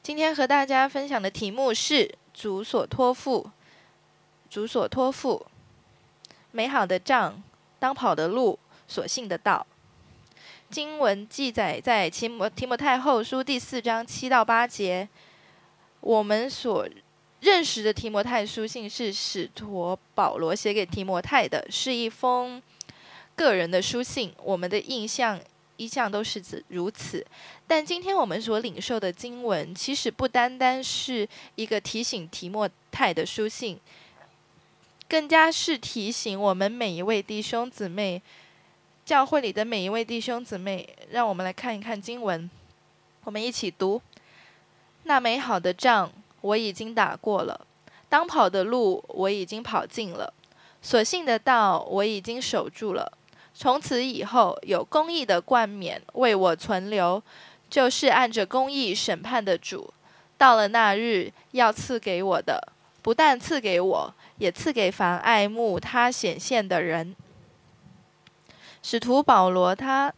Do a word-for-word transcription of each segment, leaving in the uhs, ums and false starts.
今天和大家分享的题目是主所托付，主所托付，美好的仗，当跑的路，所信的道。经文记载在提摩提摩太后书第四章七到八节。我们所认识的提摩太书信是使徒保罗写给提摩太的，是一封个人的书信。我们的印象一向都是如此。但今天我们所领受的经文，其实不单单是一个提醒提摩太的书信，更加是提醒我们每一位弟兄姊妹，教会里的每一位弟兄姊妹。让我们来看一看经文，我们一起读。那美好的仗我已经打过了，当跑的路我已经跑尽了，所信的道我已经守住了。从此以后，有公义的冠冕为我存留，就是按着公义审判的主。到了那日，要赐给我的，不但赐给我，也赐给凡爱慕他显现的人。使徒保罗他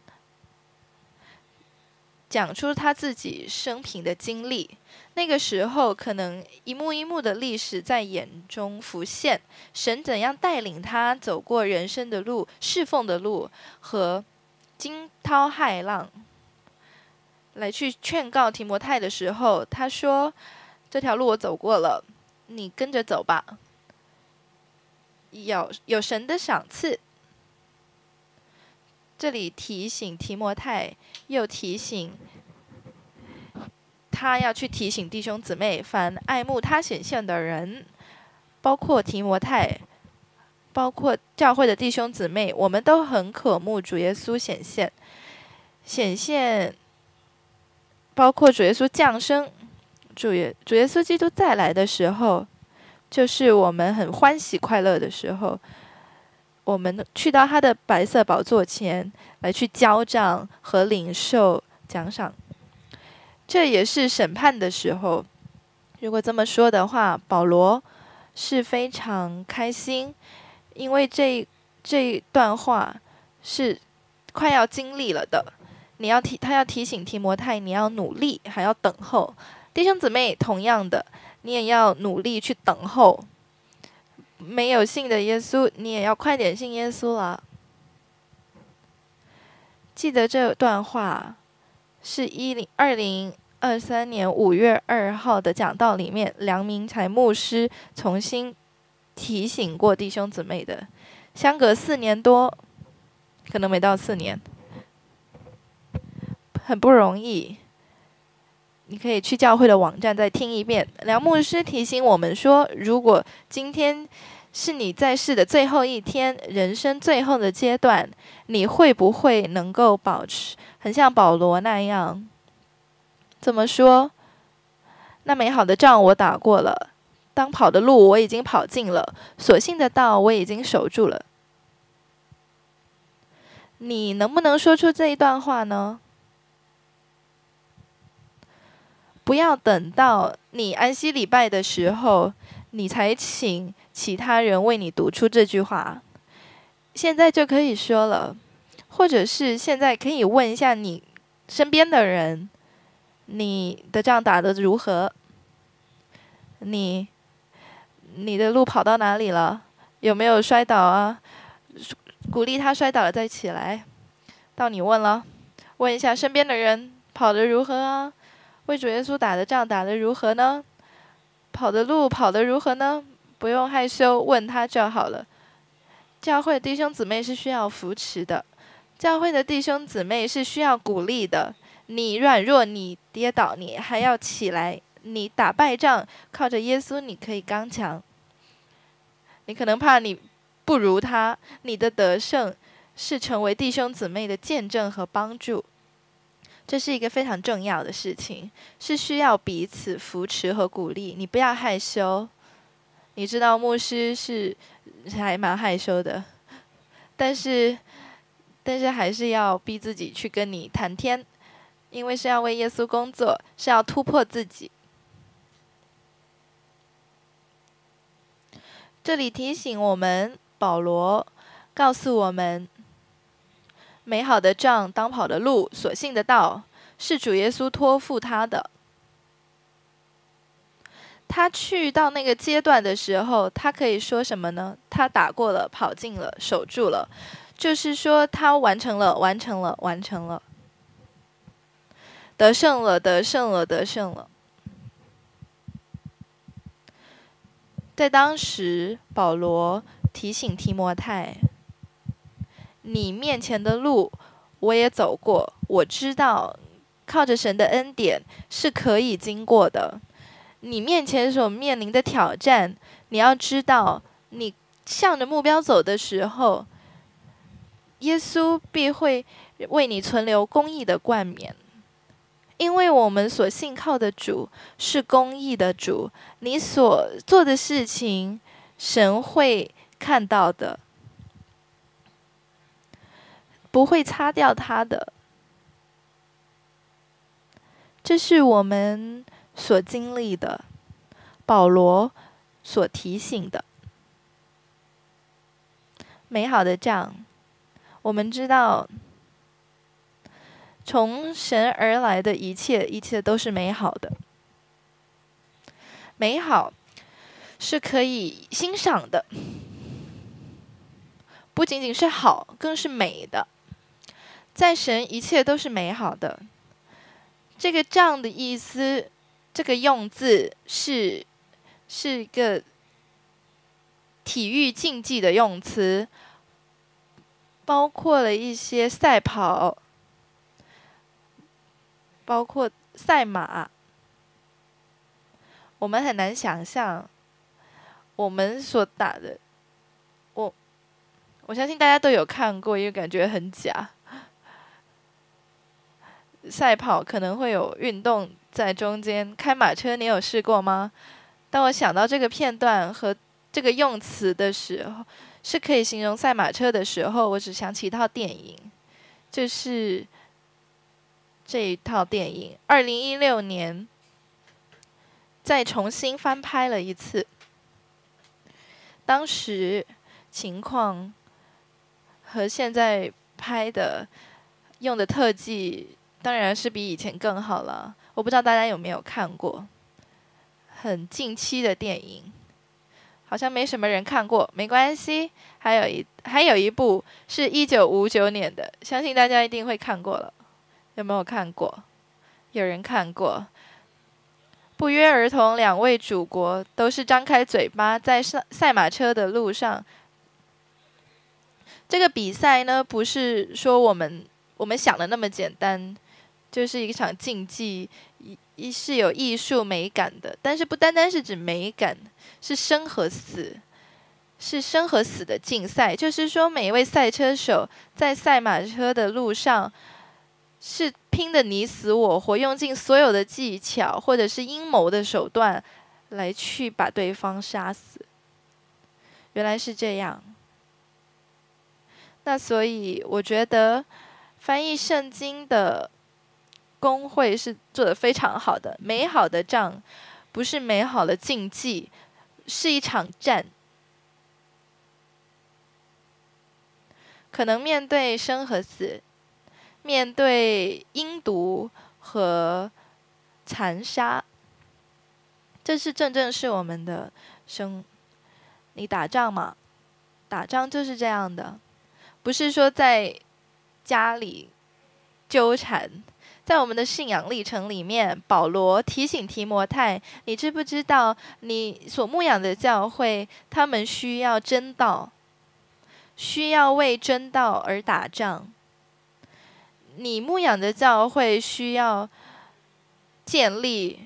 讲出他自己生平的经历，那个时候可能一幕一幕的历史在眼中浮现，神怎样带领他走过人生的路、侍奉的路和惊涛骇浪。来去劝告提摩太的时候，他说：这条路我走过了，你跟着走吧，有有神的赏赐。这里提醒提摩太，又提醒他要去提醒弟兄姊妹，凡爱慕他显现的人，包括提摩太，包括教会的弟兄姊妹，我们都很渴慕主耶稣显现，显现，包括主耶稣降生，主耶主耶稣基督再来的时候，就是我们很欢喜快乐的时候。我们去到他的白色宝座前来去交账和领受奖赏，这也是审判的时候。如果这么说的话，保罗是非常开心，因为这这一段话是快要经历了的。你要提他要提醒提摩太，你要努力，还要等候。弟兄姊妹，同样的，你也要努力去等候。没有信的耶稣，你也要快点信耶稣了。记得这段话是二零二三年五月二号的讲道里面，梁明才牧师重新提醒过弟兄姊妹的。相隔四年多，可能没到四年，很不容易。你可以去教会的网站再听一遍。梁牧师提醒我们说，如果今天是你在世的最后一天，人生最后的阶段，你会不会能够保持很像保罗那样？怎么说？那美好的仗我打过了，当跑的路我已经跑尽了，所信的道我已经守住了。你能不能说出这一段话呢？不要等到你安息礼拜的时候，你才请其他人为你读出这句话，现在就可以说了，或者是现在可以问一下你身边的人，你的仗打得如何？你你的路跑到哪里了？有没有摔倒啊？鼓励他摔倒了再起来。到你问了，问一下身边的人跑得如何啊？为主耶稣打的仗打得如何呢？跑的路跑得如何呢？不用害羞，问他就好了。教会的弟兄姊妹是需要扶持的，教会的弟兄姊妹是需要鼓励的。你软弱，你跌倒，你还要起来。你打败仗，靠着耶稣，你可以刚强。你可能怕你不如他，你的得胜是成为弟兄姊妹的见证和帮助。这是一个非常重要的事情，是需要彼此扶持和鼓励。你不要害羞，你知道牧师是还蛮害羞的，但是但是还是要逼自己去跟你谈天，因为是要为耶稣工作，是要突破自己。这里提醒我们，保罗告诉我们，美好的仗，当跑的路，所信的道，是主耶稣托付他的。 他去到那个阶段的时候，他可以说什么呢？他打过了，跑进了，守住了，就是说他完成了，完成了，完成了，得胜了，得胜了，得胜了。在当时，保罗提醒提摩太，你面前的路我也走过，我知道靠着神的恩典是可以经过的。你面前所面临的挑战，你要知道，你向着目标走的时候，耶稣必会为你存留公义的冠冕。因为我们所信靠的主是公义的主，你所做的事情，神会看到的，不会擦掉他的。这是我们所经历的，保罗所提醒的美好的仗。我们知道，从神而来的一切，一切都是美好的。美好是可以欣赏的，不仅仅是好，更是美的。在神，一切都是美好的。这个仗的意思，这个用字是是一个体育竞技的用词，包括了一些赛跑，包括赛马。我们很难想象，我们所打的，我我相信大家都有看过，因为感觉很假。赛跑可能会有运动在中间，开马车你有试过吗？当我想到这个片段和这个用词的时候，是可以形容赛马车的时候，我只想起一套电影，就是这一套电影，二零一六年再重新翻拍了一次。当时情况和现在拍的用的特技当然是比以前更好了。我不知道大家有没有看过，很近期的电影，好像没什么人看过，没关系。还有一还有一部是一九五九年的，相信大家一定会看过了。有没有看过？有人看过。不约而同，两位主国都是张开嘴巴在赛马车的路上。这个比赛呢，不是说我们我们想的那么简单，就是一场竞技，一是有艺术美感的，但是不单单是指美感，是生和死，是生和死的竞赛。就是说，每一位赛车手在赛马车的路上，是拼得你死我活，用尽所有的技巧或者是阴谋的手段来去把对方杀死。原来是这样。那所以我觉得翻译圣经的公会是做得非常好的。美好的仗不是美好的竞技，是一场战。可能面对生和死，面对阴毒和残杀，这是正正是我们的生。你打仗嘛，打仗就是这样的，不是说在家里纠缠。在我们的信仰历程里面，保罗提醒提摩太，你知不知道你所牧养的教会，他们需要真道，需要为真道而打仗。你牧养的教会需要建立，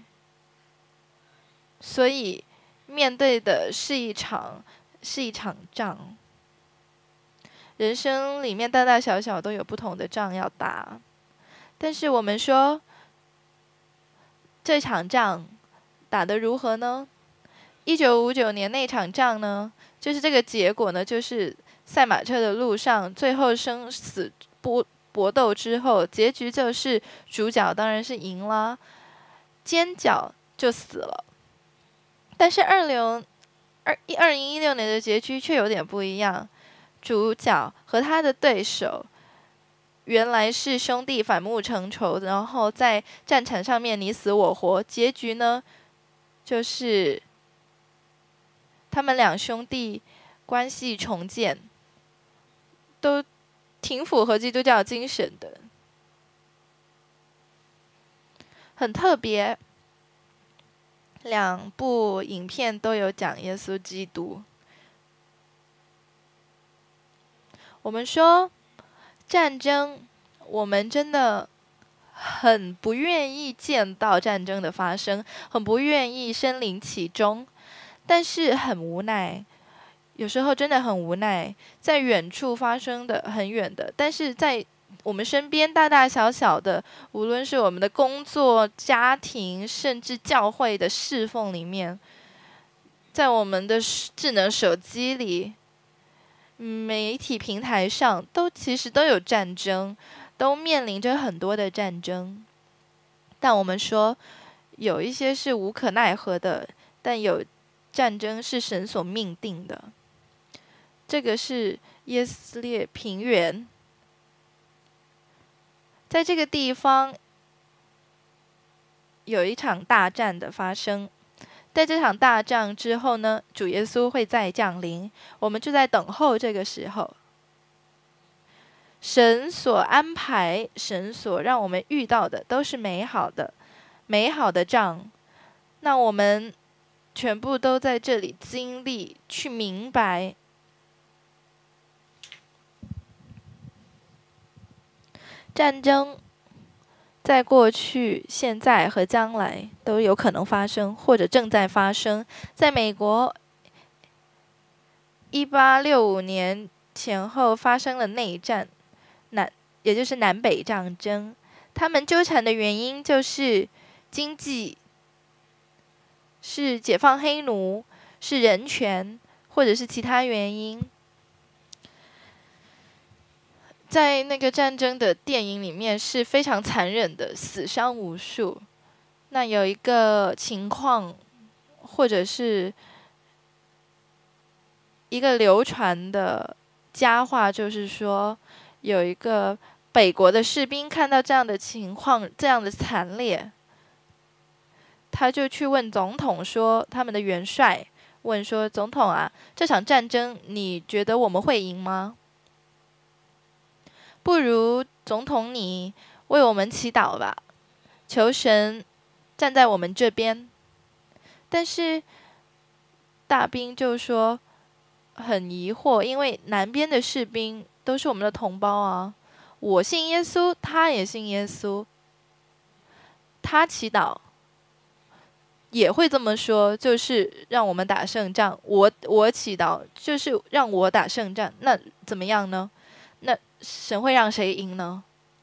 所以面对的是一场是一场仗。人生里面大大小小都有不同的仗要打，但是我们说这场仗打得如何呢？一九五九年那场仗呢，就是这个结果呢，就是赛马车的路上最后生死搏搏斗之后，结局就是主角当然是赢了，尖角就死了。但是二零二二零一六年的结局却有点不一样，主角和他的对手原来是兄弟反目成仇，然后在战场上面你死我活，结局呢就是他们两兄弟关系重建，都挺符合基督教精神的，很特别。两部影片都有讲耶稣基督。我们说战争，我们真的很不愿意见到战争的发生，很不愿意身临其中，但是很无奈，有时候真的很无奈，在远处发生的很远的，但是在我们身边大大小小的，无论是我们的工作、家庭，甚至教会的侍奉里面，在我们的智能手机里、媒体平台上，都其实都有战争，都面临着很多的战争。但我们说，有一些是无可奈何的，但有战争是神所命定的。这个是耶斯列平原。在这个地方有一场大战的发生，在这场大战之后呢，主耶稣会再降临，我们就在等候这个时候。神所安排，神所让我们遇到的都是美好的，美好的仗。那我们全部都在这里经历，去明白。战争在过去、现在和将来都有可能发生，或者正在发生。在美国，一八六五年前后发生了内战，南也就是南北战争。他们纠缠的原因就是经济，是解放黑奴，是人权，或者是其他原因。在那个战争的电影里面是非常残忍的，死伤无数。那有一个情况，或者是一个流传的佳话，就是说，有一个北国的士兵看到这样的情况，这样的惨烈，他就去问总统说，他们的元帅问说，总统啊，这场战争你觉得我们会赢吗？不如总统你为我们祈祷吧，求神站在我们这边。但是大兵就说很疑惑，因为南边的士兵都是我们的同胞啊，我信耶稣，他也信耶稣，他祈祷也会这么说，就是让我们打胜仗。我我祈祷就是让我打胜仗，那怎么样呢？那神会让谁赢呢？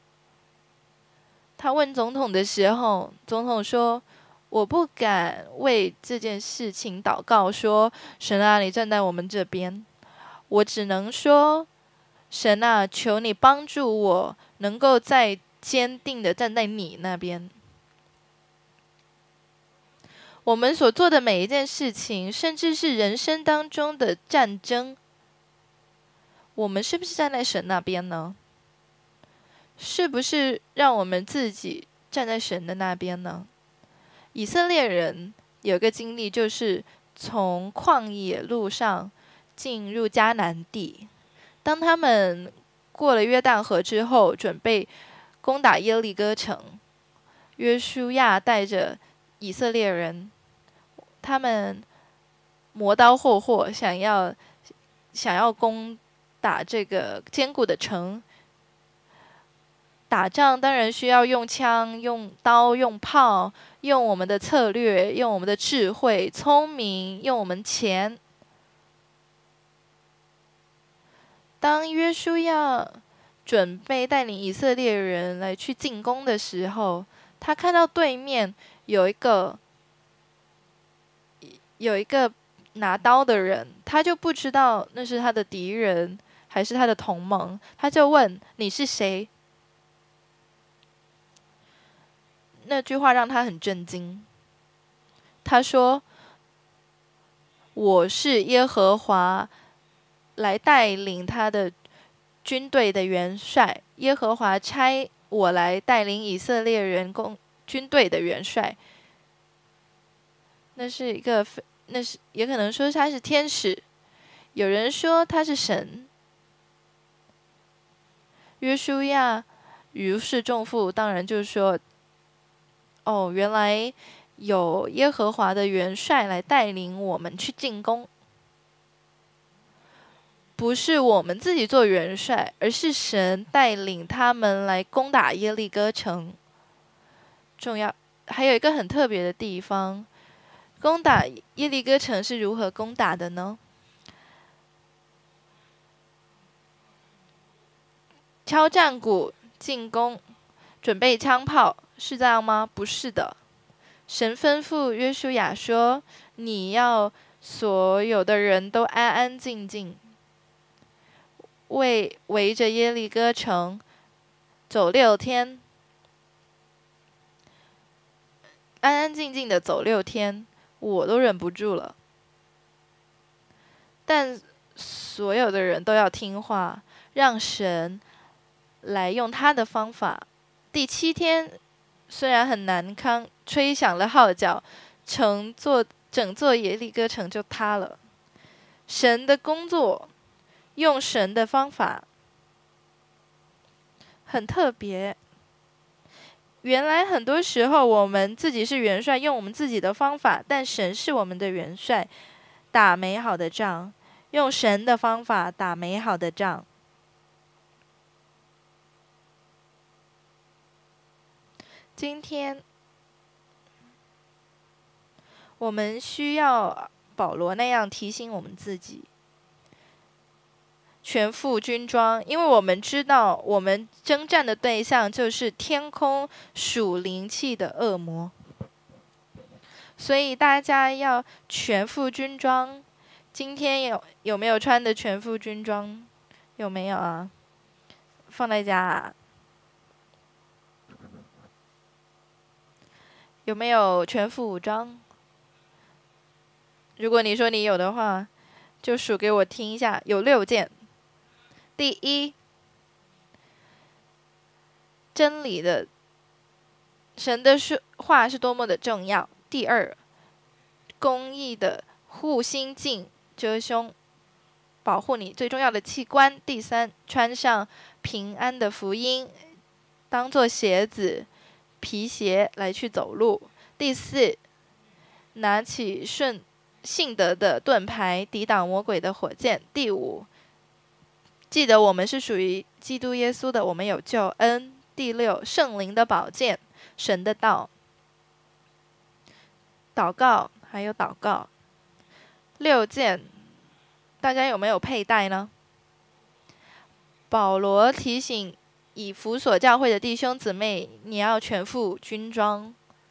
他问总统的时候，总统说：“我不敢为这件事情祷告，说神啊，你站在我们这边。我只能说，神啊，求你帮助我，能够再坚定的站在你那边。”我们所做的每一件事情，甚至是人生当中的战争，我们是不是站在神那边呢？是不是让我们自己站在神的那边呢？以色列人有个经历，就是从旷野路上进入迦南地。当他们过了约旦河之后，准备攻打耶利哥城，约书亚带着以色列人，他们磨刀霍霍，想要想要攻打这个坚固的城。打仗当然需要用枪、用刀、用炮，用我们的策略，用我们的智慧、聪明，用我们钱。当约书亚准备带领以色列人来去进攻的时候，他看到对面有一个有一个拿刀的人，他就不知道那是他的敌人还是他的同盟，他就问：“你是谁？”那句话让他很震惊。他说：“我是耶和华来带领他的军队的元帅，耶和华差我来带领以色列人攻军队的元帅。” 那是一个，那是也可能说他是天使，有人说他是神。约书亚如释重负，当然就是说，哦，原来有耶和华的元帅来带领我们去进攻，不是我们自己做元帅，而是神带领他们来攻打耶利哥城。重要，还有一个很特别的地方，攻打耶利哥城是如何攻打的呢？敲战鼓进攻，准备枪炮，是这样吗？不是的。神吩咐约书亚说：“你要所有的人都安安静静，为围着耶利哥城走六天，安安静静的走六天，我都忍不住了。但所有的人都要听话，让神来用他的方法。第七天虽然很难堪，吹响了号角，整座整座耶利哥城就塌了。神的工作，用神的方法，很特别。原来很多时候我们自己是元帅，用我们自己的方法，但神是我们的元帅，打美好的仗，用神的方法打美好的仗。今天我们需要保罗那样提醒我们自己，全副军装，因为我们知道我们征战的对象就是天空属灵气的恶魔，所以大家要全副军装。今天有有没有穿的全副军装？有没有啊？放在家啊？有没有全副武装？如果你说你有的话，就数给我听一下。有六件。第一，真理的神的话是多么的重要。第二，公义的护心镜遮胸，保护你最重要的器官。第三，穿上平安的福音，当做鞋子、皮鞋来去走路。第四，拿起顺信德的盾牌，抵挡魔鬼的火箭。第五，记得我们是属于基督耶稣的，我们有救恩。第六，圣灵的宝剑，神的道，祷告，还有祷告。六件，大家有没有佩戴呢？保罗提醒以弗所教会的弟兄姊妹，你要全副军装。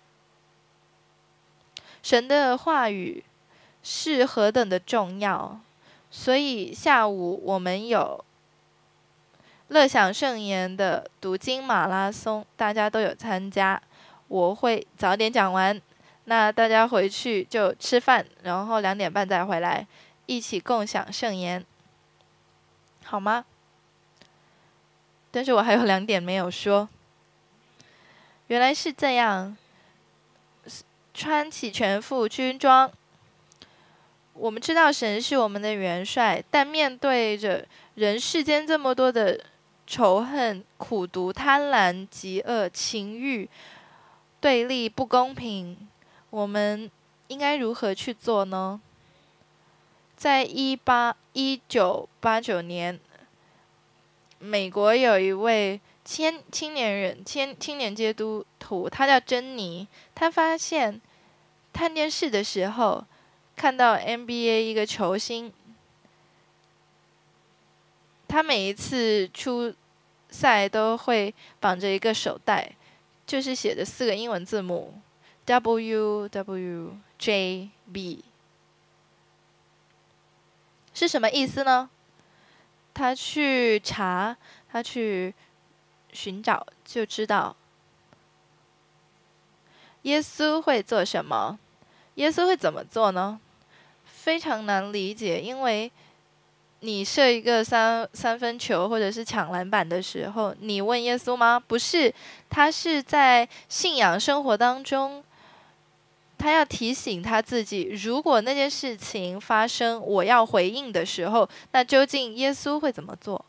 神的话语是何等的重要，所以下午我们有乐享圣言的读经马拉松，大家都有参加。我会早点讲完，那大家回去就吃饭，然后两点半再回来，一起共享圣言，好吗？但是我还有两点没有说。原来是这样，穿起全副军装。我们知道神是我们的元帅，但面对着人世间这么多的仇恨、苦毒、贪婪、饥饿、情欲、对立、不公平，我们应该如何去做呢？在一八一九八九年，美国有一位青青年人，青青年基督徒，他叫珍妮。他发现看电视的时候，看到 N B A 一个球星，他每一次出赛都会绑着一个手带，就是写着四个英文字母 W W J B， 是什么意思呢？他去查，他去寻找，就知道耶稣会做什么。耶稣会怎么做呢？非常难理解，因为你射一个三三分球或者是抢篮板的时候，你问耶稣吗？不是，他是在信仰生活当中， 他要提醒他自己，如果那件事情发生，我要回应的时候，那究竟耶稣会怎么做？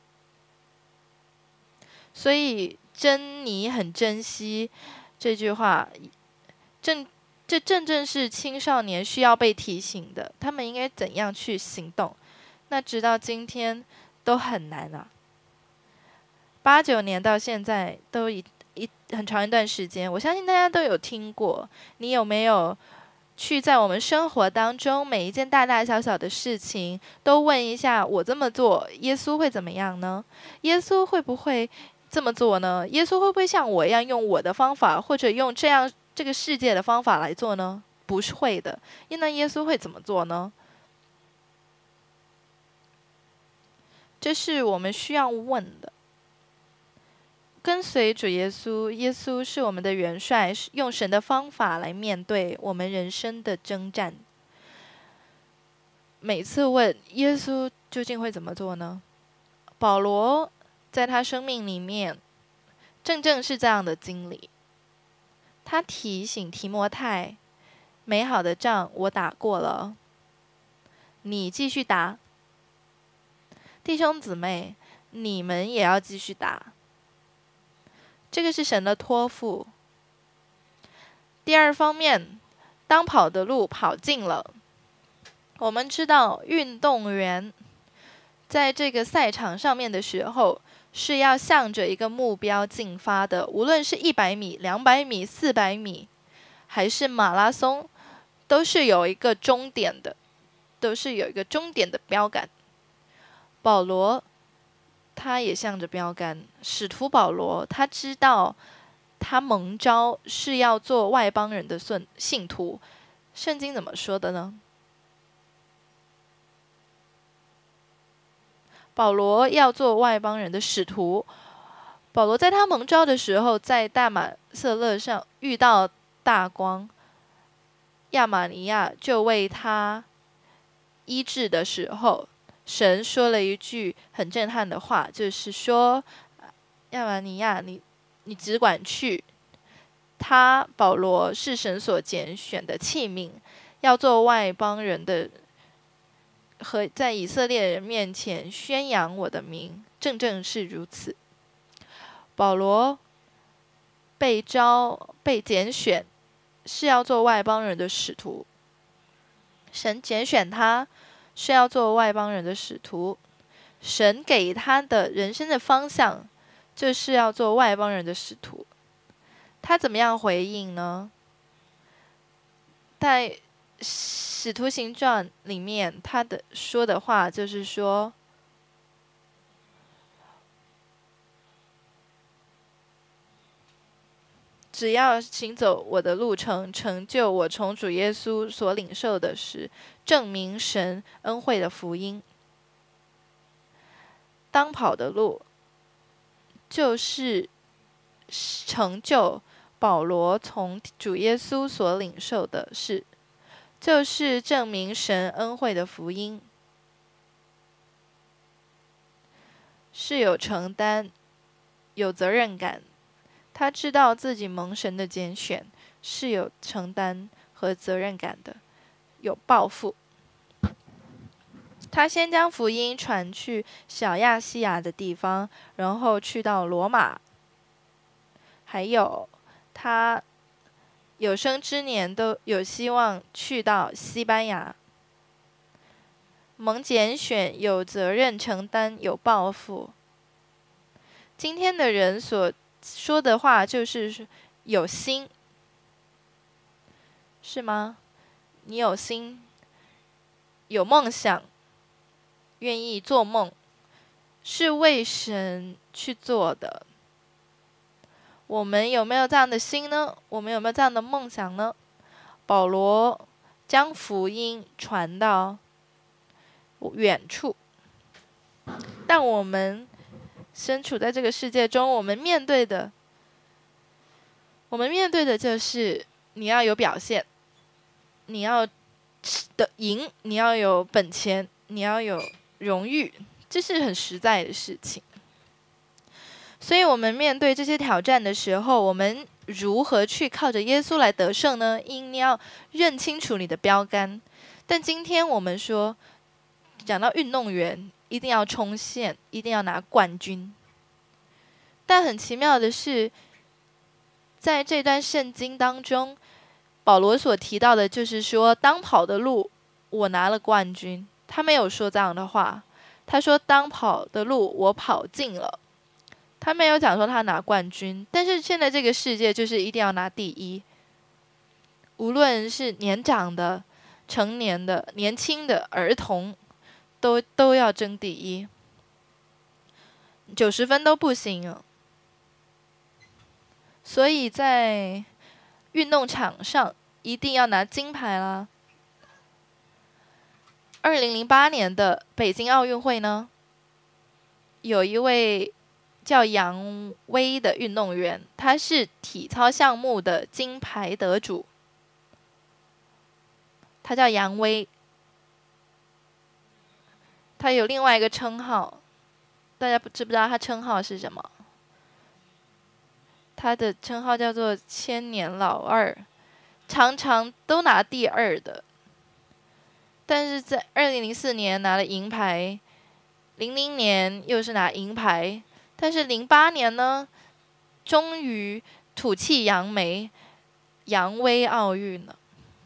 所以珍妮很珍惜这句话，正这正正是青少年需要被提醒的，他们应该怎样去行动？那直到今天都很难啊。八九年到现在都一一很长一段时间，我相信大家都有听过。你有没有去在我们生活当中每一件大大小小的事情，都问一下：我这么做，耶稣会怎么样呢？耶稣会不会这么做呢？耶稣会不会像我一样用我的方法，或者用这样这个世界的方法来做呢？不是会的。那耶稣会怎么做呢？这是我们需要问的。跟随主耶稣，耶稣是我们的元帅，用神的方法来面对我们人生的征战。每次问耶稣究竟会怎么做呢？保罗在他生命里面，正正是这样的经历。他提醒提摩太，美好的仗我打过了，你继续打。弟兄姊妹，你们也要继续打。这个是神的托付。第二方面，当跑的路跑尽了，我们知道运动员在这个赛场上面的时候，是要向着一个目标进发的，无论是一百米、两百米、四百米，还是马拉松，都是有一个终点的，都是有一个终点的标杆。保罗他也向着标杆，使徒保罗他知道他蒙召是要做外邦人的信徒。圣经怎么说的呢？保罗要做外邦人的使徒。保罗在他蒙召的时候，在大马色勒上遇到大光，亚玛尼亚就为他医治的时候，神说了一句很震撼的话，就是说，亚玛尼亚，你你只管去，他保罗是神所拣选的器皿，要做外邦人的，和在以色列人面前宣扬我的名，正正是如此。保罗被召被拣选，是要做外邦人的使徒。神拣选他，是要做外邦人的使徒。神给他的人生的方向，就是要做外邦人的使徒。他怎么样回应呢？在《使徒行传》里面，他的说的话就是说，只要行走我的路程，成就我从主耶稣所领受的事，证明神恩惠的福音。当跑的路，就是成就保罗从主耶稣所领受的事，就是证明神恩惠的福音，是有承担、有责任感。他知道自己蒙神的拣选，是有承担和责任感的，有抱负。他先将福音传去小亚细亚的地方，然后去到罗马，还有他有生之年都有希望去到西班牙。蒙拣选，有责任承担，有抱负。今天的人所说的话就是有心，是吗？你有心，有梦想，愿意做梦，是为神去做的。我们有没有这样的心呢？我们有没有这样的梦想呢？保罗将福音传到远处，但我们身处在这个世界中，我们面对的，我们面对的就是你要有表现，你要的赢，你要有本钱，你要有荣誉，这是很实在的事情。所以我们面对这些挑战的时候，我们如何去靠着耶稣来得胜呢？因你要认清楚你的标杆。但今天我们说，讲到运动员一定要冲线，一定要拿冠军。但很奇妙的是，在这段圣经当中，保罗所提到的就是说，当跑的路我拿了冠军，他没有说这样的话。他说当跑的路我跑尽了，他没有讲说他拿冠军。但是现在这个世界就是一定要拿第一，无论是年长的、成年的、年轻的、儿童，都都要争第一，九十分都不行啊。所以在运动场上一定要拿金牌啦。二零零八年的北京奥运会呢，有一位叫杨威的运动员，他是体操项目的金牌得主，他叫杨威。他有另外一个称号，大家知不知道他称号是什么？他的称号叫做千年老二，常常都拿第二的。但是在二零零四年拿了银牌，零零年又是拿银牌，但是零八年呢，终于吐气扬眉，扬威奥运了。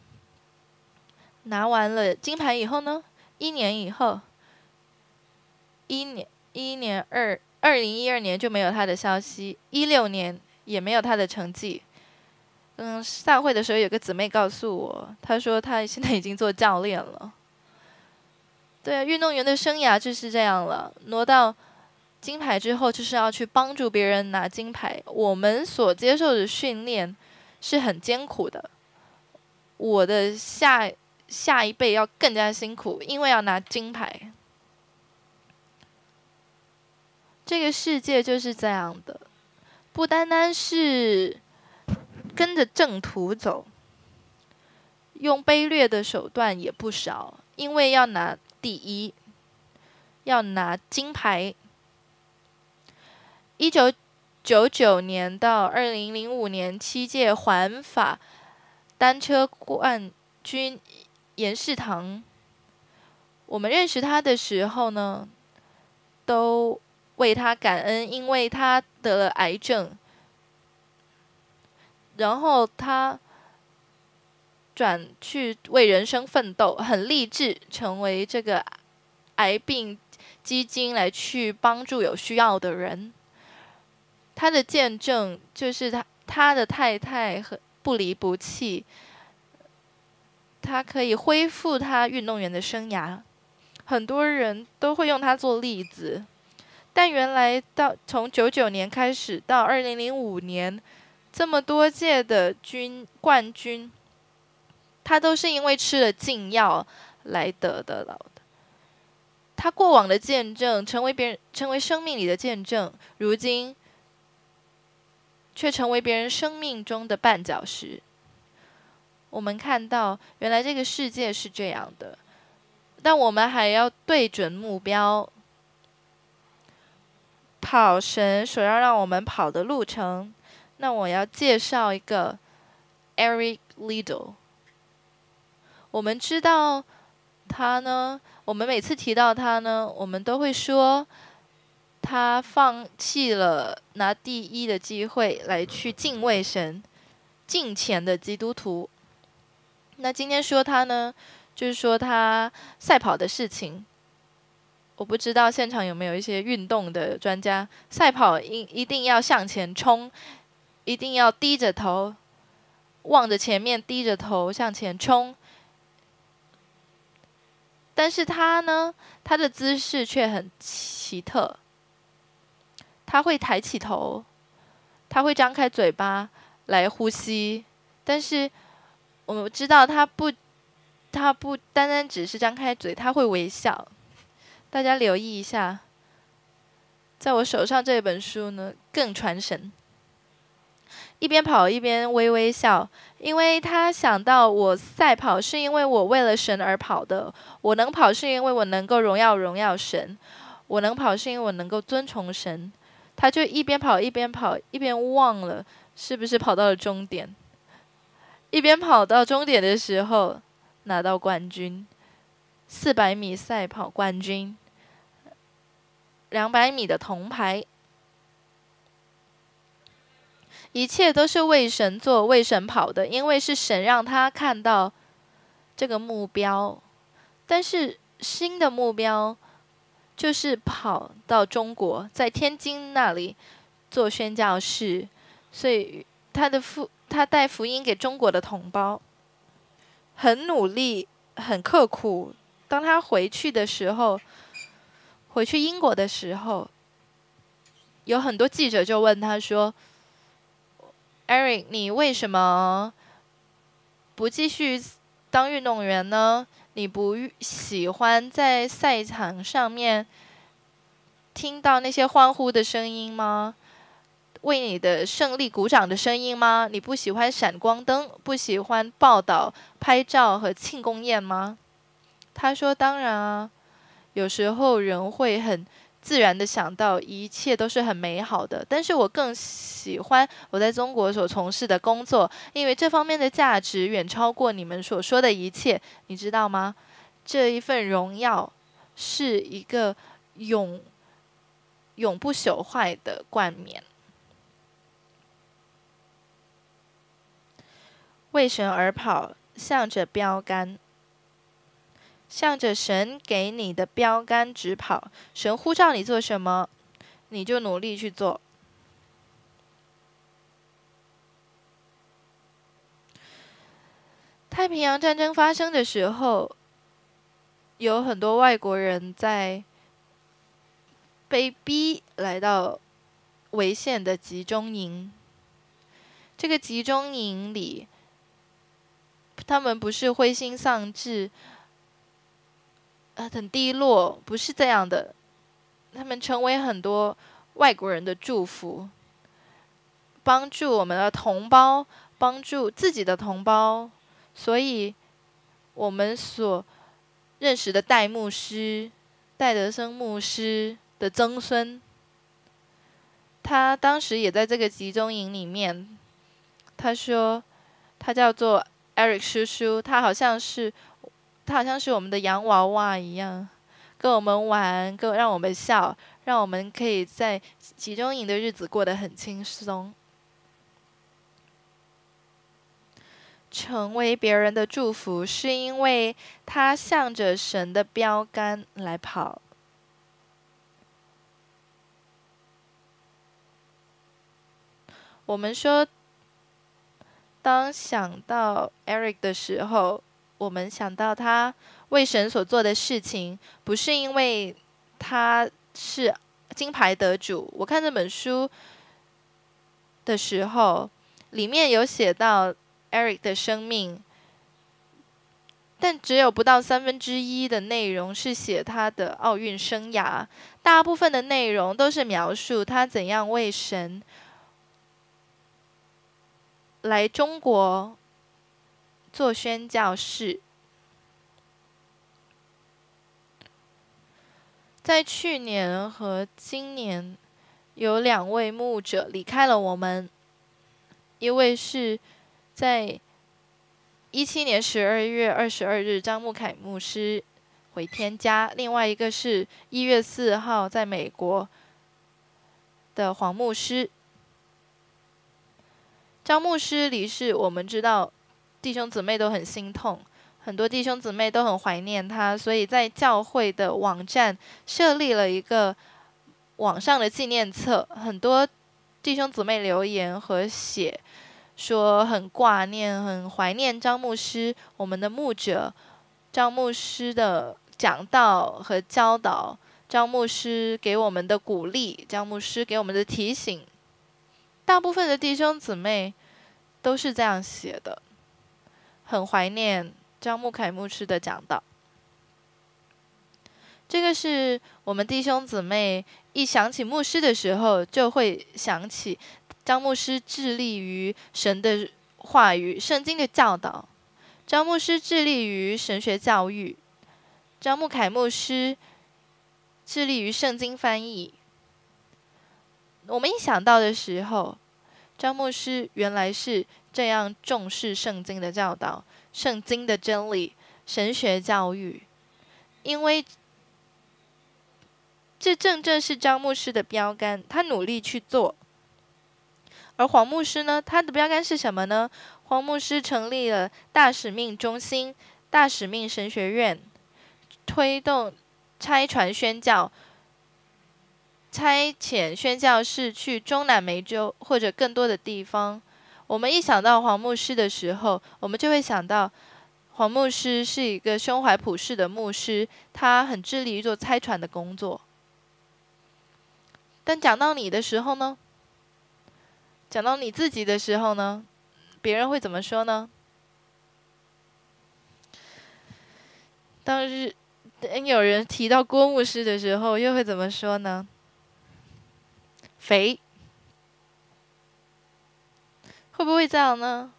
拿完了金牌以后呢，一年以后，一年一年二二零一二年就没有他的消息，一六年也没有他的成绩。嗯，赛会的时候有个姊妹告诉我，她说她现在已经做教练了。对啊，运动员的生涯就是这样了，挪到金牌之后就是要去帮助别人拿金牌。我们所接受的训练是很艰苦的，我的下下一辈要更加辛苦，因为要拿金牌。这个世界就是这样的，不单单是跟着正途走，用卑劣的手段也不少，因为要拿第一，要拿金牌。一九九九年到二零零五年七届环法单车冠军严世堂，我们认识他的时候呢，都为他感恩，因为他得了癌症，然后他转去为人生奋斗，很励志，成为这个癌病基金来去帮助有需要的人。他的见证就是他他的太太和不离不弃，他可以恢复他运动员的生涯，很多人都会用他做例子。但原来到从九九年开始到二零零五年，这么多届的军冠军，他都是因为吃了禁药来得的了的。他过往的见证成为别人成为生命里的见证，如今却成为别人生命中的绊脚石。我们看到，原来这个世界是这样的，但我们还要对准目标，跑神所要让我们跑的路程。那我要介绍一个 Eric Liddell。我们知道他呢，我们每次提到他呢，我们都会说他放弃了拿第一的机会来去敬畏神、敬虔的基督徒。那今天说他呢，就是说他赛跑的事情。我不知道现场有没有一些运动的专家，赛跑一一定要向前冲，一定要低着头，望着前面，低着头向前冲。但是他呢，他的姿势却很奇特。他会抬起头，他会张开嘴巴来呼吸，但是我们知道他不，他不单单只是张开嘴，他会微笑。大家留意一下，在我手上这本书呢，更传神。一边跑一边微微笑，因为他想到我赛跑是因为我为了神而跑的，我能跑是因为我能够荣耀荣耀神，我能跑是因为我能够尊崇神。他就一边跑一边跑，一边忘了是不是跑到了终点？一边跑到终点的时候拿到冠军，四百米赛跑冠军，两百米的铜牌，一切都是为神做、为神跑的，因为是神让他看到这个目标。但是新的目标就是跑到中国，在天津那里做宣教士，所以他的福他带福音给中国的同胞，很努力，很刻苦。当他回去的时候，回去英国的时候，有很多记者就问他说 ：“Eric， 你为什么不继续当运动员呢？你不喜欢在赛场上面听到那些欢呼的声音吗？为你的胜利鼓掌的声音吗？你不喜欢闪光灯，不喜欢报道、拍照和庆功宴吗？”他说：“当然啊，有时候人会很自然的想到一切都是很美好的，但是我更喜欢我在中国所从事的工作，因为这方面的价值远超过你们所说的一切，你知道吗？这一份荣耀是一个永永不朽坏的冠冕。为神而跑，向着标杆。”向着神给你的标杆直跑，神呼召你做什么，你就努力去做。太平洋战争发生的时候，有很多外国人在被逼来到潍县的集中营。这个集中营里，他们不是灰心丧志，呃，很低落，不是这样的。他们成为很多外国人的祝福，帮助我们的同胞，帮助自己的同胞。所以，我们所认识的戴牧师、戴德生牧师的曾孙，他当时也在这个集中营里面。他说，他叫做 Eric 叔叔，他好像是。他好像是我们的洋娃娃一样，跟我们玩，跟让我们笑，让我们可以在集中营的日子过得很轻松。成为别人的祝福，是因为他向着神的标杆来跑。我们说，当想到 Eric 的时候，我们想到他为神所做的事情，不是因为他是金牌得主。我看这本书的时候，里面有写到 Eric 的生命，但只有不到三分之一的内容是写他的奥运生涯，大部分的内容都是描述他怎样为神来中国做宣教士。在去年和今年，有两位牧者离开了我们，一位是在一七年十二月二十二日张牧凯牧师回天家，另外一个是一月四号在美国的黄牧师。张牧师离世，我们知道弟兄姊妹都很心痛，很多弟兄姊妹都很怀念他，所以在教会的网站设立了一个网上的纪念册，很多弟兄姊妹留言和写说很挂念、很怀念张牧师，我们的牧者，张牧师的讲道和教导，张牧师给我们的鼓励，张牧师给我们的提醒。大部分的弟兄姊妹都是这样写的，很怀念张牧凯牧师的讲道。这个是我们弟兄姊妹一想起牧师的时候，就会想起张牧师致力于神的话语、圣经的教导。张牧师致力于神学教育，张牧凯牧师致力于圣经翻译。我们一想到的时候， 张牧师原来是这样重视圣经的教导、圣经的真理、神学教育，因为这正正是张牧师的标杆，他努力去做。而黄牧师呢，他的标杆是什么呢？黄牧师成立了大使命中心、大使命神学院，推动差传宣教，差遣宣教士去中南美洲或者更多的地方。我们一想到黄牧师的时候，我们就会想到黄牧师是一个胸怀普世的牧师，他很致力于做差传的工作。但讲到你的时候呢？讲到你自己的时候呢？别人会怎么说呢？当日等有人提到郭牧师的时候，又会怎么说呢？肥，会不会这样呢？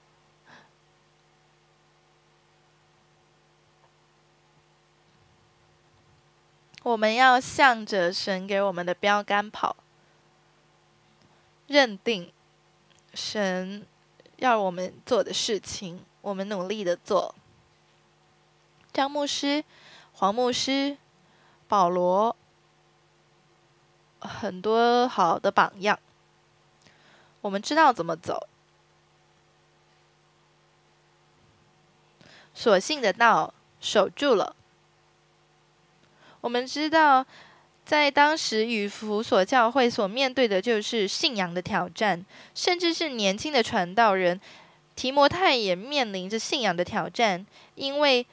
我们要向着神给我们的标杆跑，认定神要我们做的事情，我们努力的做。张牧师、黄牧师、保罗，很多好的榜样，我们知道怎么走。所信的道守住了。我们知道，在当时以弗所教会所面对的就是信仰的挑战，甚至是年轻的传道人提摩太也面临着信仰的挑战，因为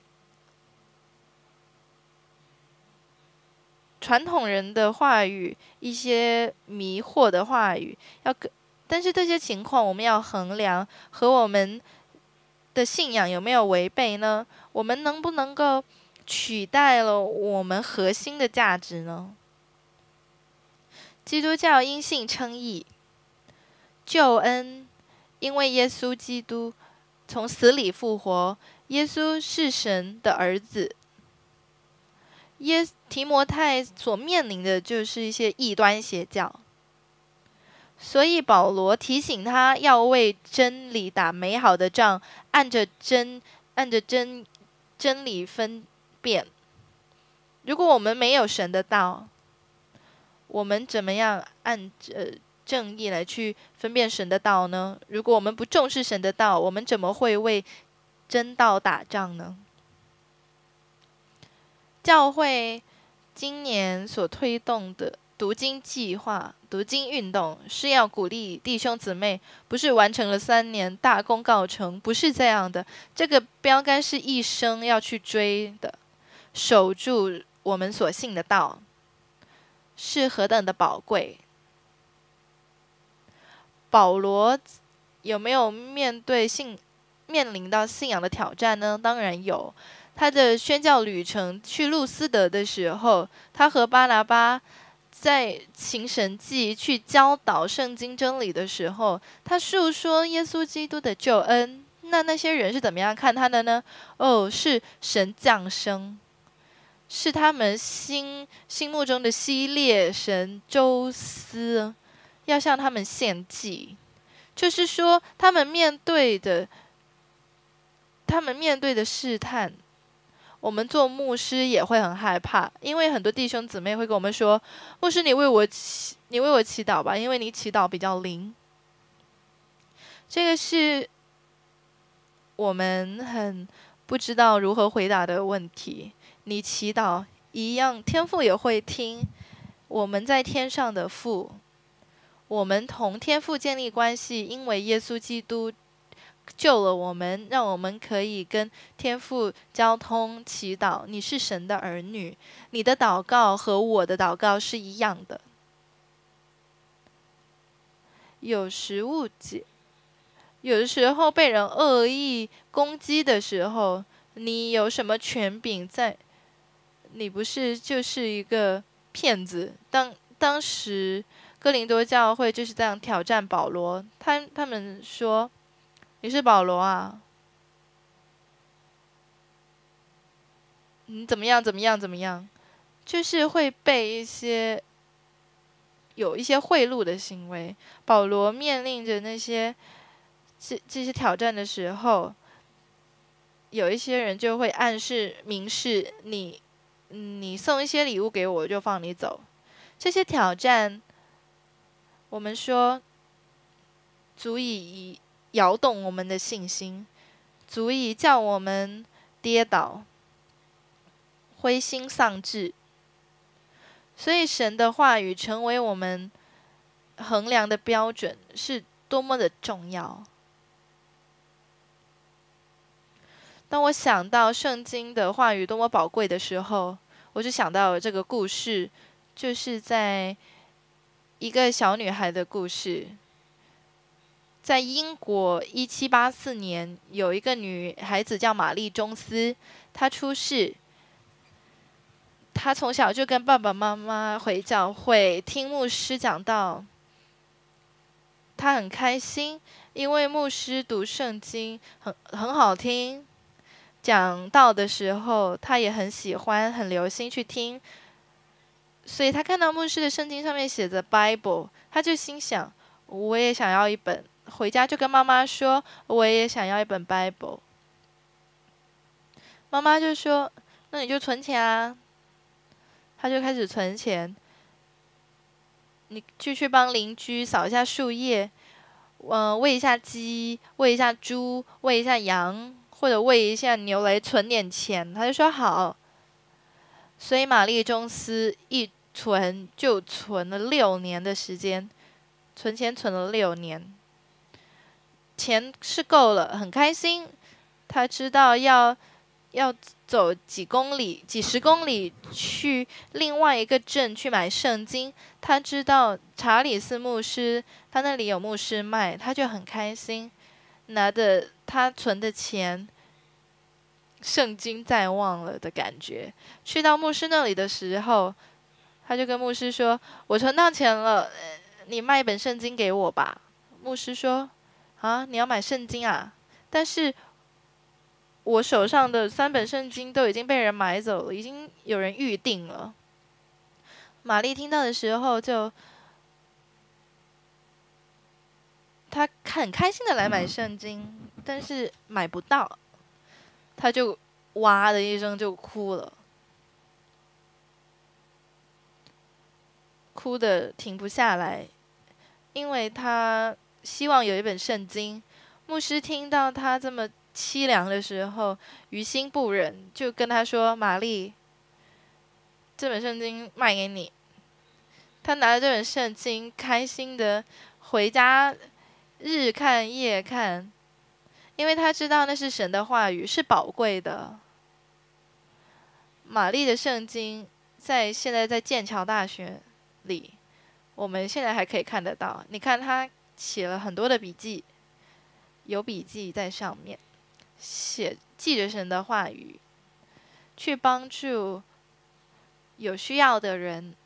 传统人的话语，一些迷惑的话语，要但是这些情况我们要衡量和我们的信仰有没有违背呢？我们能不能够取代了我们核心的价值呢？基督教因信称义，救恩，因为耶稣基督从死里复活，耶稣是神的儿子。耶提摩太所面临的就是一些异端邪教，所以保罗提醒他要为真理打美好的仗，按着真按着真真理分辨。如果我们没有神的道，我们怎么样按着正义来去分辨神的道呢？如果我们不重视神的道，我们怎么会为真道打仗呢？教会今年所推动的读经计划、读经运动，是要鼓励弟兄姊妹，不是完成了三年大功告成，不是这样的。这个标杆是一生要去追的，守住我们所信的道，是何等的宝贵。保罗有没有面对信面临到信仰的挑战呢？当然有。他的宣教旅程去路斯德的时候，他和巴拿巴在行神迹去教导圣经真理的时候，他述说耶稣基督的救恩。那那些人是怎么样看他的呢？哦，是神降生，是他们心心目中的希列神宙斯要向他们献祭，就是说他们面对的他们面对的试探，我们做牧师也会很害怕，因为很多弟兄姊妹会跟我们说：“牧师，你为我祈，你为我祈祷吧，因为你祈祷比较灵。”这个是我们很不知道如何回答的问题。你祈祷一样，天父也会听。我们在天上的父，我们同天父建立关系，因为耶稣基督救了我们，让我们可以跟天父交通祈祷。你是神的儿女，你的祷告和我的祷告是一样的。有时误解，有的时候被人恶意攻击的时候，你有什么权柄在？你不是就是一个骗子？当当时哥林多教会就是这样挑战保罗，他他们说：“你是保罗啊？你怎么样怎么样怎么样？”就是会被一些有一些贿赂的行为。保罗面临着那些这这些挑战的时候，有一些人就会暗示明示你，你送一些礼物给我，我就放你走。这些挑战，我们说足以摇动我们的信心，足以叫我们跌倒、灰心丧志。所以神的话语成为我们衡量的标准，是多么的重要。当我想到圣经的话语多么宝贵的时候，我就想到了这个故事，就是在一个小女孩的故事。在英国一七八四年，有一个女孩子叫玛丽中斯，她出世。她从小就跟爸爸妈妈回教会听牧师讲道，她很开心，因为牧师读圣经很很好听，讲道的时候她也很喜欢，很留心去听。所以她看到牧师的圣经上面写着 Bible， 她就心想，我也想要一本。回家就跟妈妈说，我也想要一本 Bible。 妈妈就说，那你就存钱啊。她就开始存钱，你就去帮邻居扫一下树叶，嗯、呃，喂一下鸡，喂一下猪，喂一下羊，或者喂一下牛来存点钱。她就说好。所以玛丽中斯一存就存了六年的时间，存钱存了六年。钱是够了，很开心。他知道要要走几公里、几十公里去另外一个镇去买圣经。他知道查理斯牧师，他那里有牧师卖，他就很开心，拿着他存的钱，圣经在望了的感觉。去到牧师那里的时候，他就跟牧师说：“我存到钱了，你卖一本圣经给我吧。”牧师说：“啊，你要买圣经啊？但是我手上的三本圣经都已经被人买走了，已经有人预定了。”玛丽听到的时候就，她很开心的来买圣经，但是买不到，她就哇的一声就哭了，哭得停不下来，因为她希望有一本圣经。牧师听到他这么凄凉的时候，于心不忍，就跟他说：“玛丽，这本圣经卖给你。”他拿着这本圣经，开心的回家，日看夜看，因为他知道那是神的话语，是宝贵的。玛丽的圣经在现在在剑桥大学里，我们现在还可以看得到。你看他写了很多的笔记。有笔记在上面，写记着神的话语，去帮助有需要的人。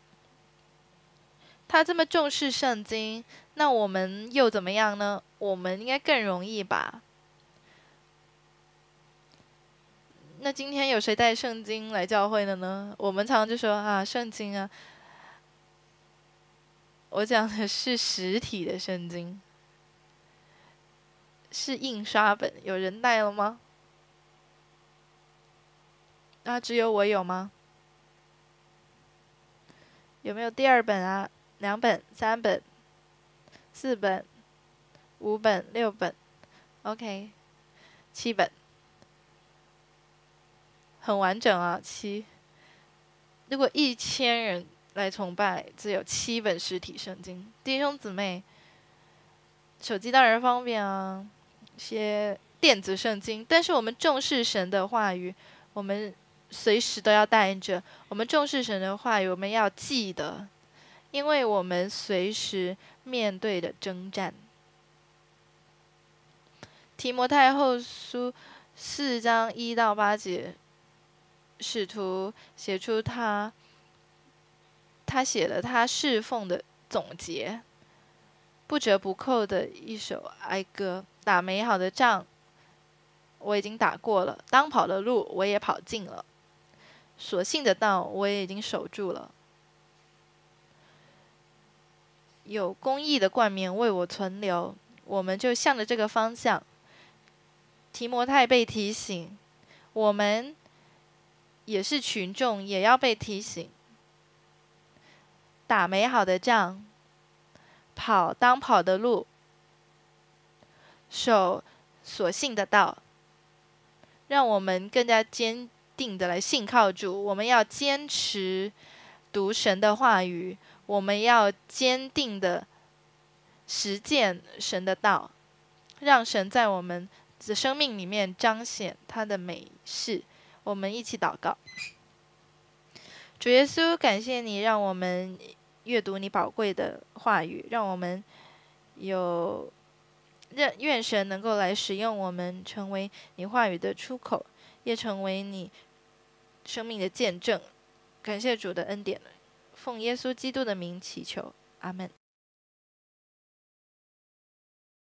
他这么重视圣经，那我们又怎么样呢？我们应该更容易吧？那今天有谁带圣经来教会的呢？我们常常就说啊，圣经啊，我讲的是实体的圣经。是印刷本，有人带了吗？啊，只有我有吗？有没有第二本啊？两本、三本、四本、五本、六本 ，OK， 七本，很完整啊，七。如果一千人来崇拜，只有七本实体圣经，弟兄姊妹，手机当然方便啊。一些电子圣经，但是我们重视神的话语，我们随时都要带着。我们重视神的话语，我们要记得，因为我们随时面对的征战。提摩太后书四章一到八节，使徒写出他，他写了他侍奉的总结，不折不扣的一首哀歌。打美好的仗，我已经打过了；当跑的路，我也跑尽了；所信的道，我也已经守住了。 有公义的冠冕为我存留。我们就向着这个方向。提摩太被提醒，我们也是群众，也要被提醒，打美好的仗，跑当跑的路，守所信的道，让我们更加坚定的来信靠主。我们要坚持读神的话语，我们要坚定的实践神的道，让神在我们的生命里面彰显他的美事。我们一起祷告。主耶稣，感谢你让我们阅读你宝贵的话语，让我们有愿神能够来使用我们，成为你话语的出口，也成为你生命的见证。感谢主的恩典，奉耶稣基督的名祈求，阿们。